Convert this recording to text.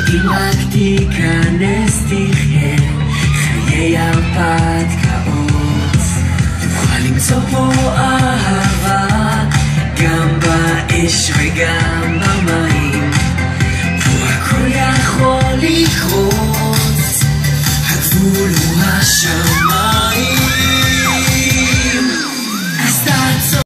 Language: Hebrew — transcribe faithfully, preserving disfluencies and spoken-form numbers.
אם רק תיכנס תחיה חיי הרפתקאות, תוכל למצוא פה אהבה גם באש וגם במים, פה הכל יכול לקרות, הגבול הוא השמיים.